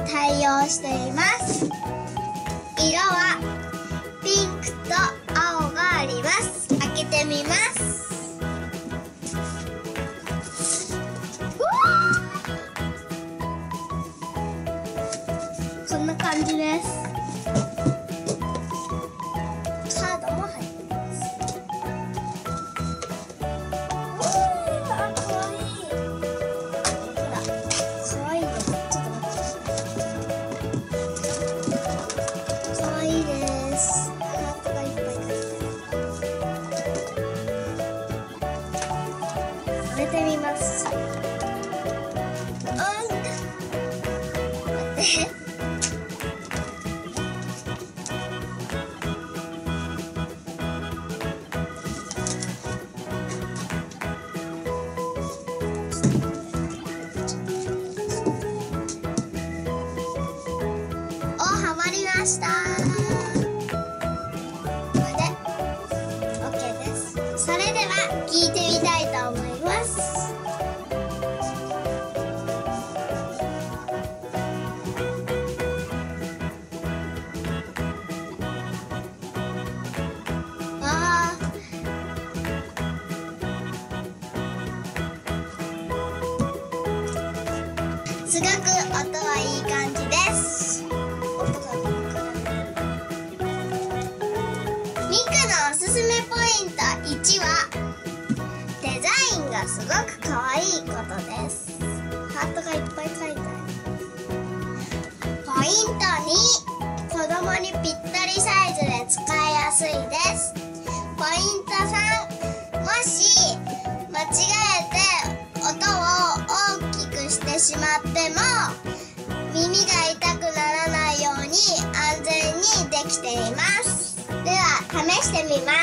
対応しています。色はピンクと青があります。開けてみます。こんな感じです。カードも入ってます。あ、かわいい。ほら、かわいいです。ちょっと待って。かわいいです。ハートがいっぱい書いてある。入れてみます。待って。はまりました。これで OK です。それでは聞いてみたいと思います。すごく音はいい感じです。ミクのおすすめポイント1はデザインがすごく可愛いことです。ハートがいっぱい書いてある。ポイント2、子供にぴったりサイズで使いやすいです。ポイント3、もし間違えて音を大きくしてしまっても耳が痛くならないように安全にできています。では試してみます。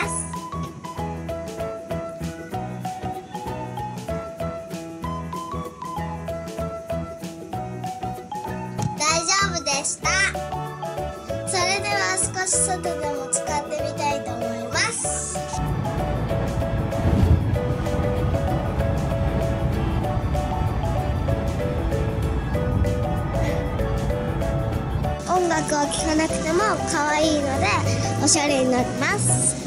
大丈夫でした。それでは少し外でも使ってみたいと思います。音楽を聴かなくても可愛いのでおしゃれになります。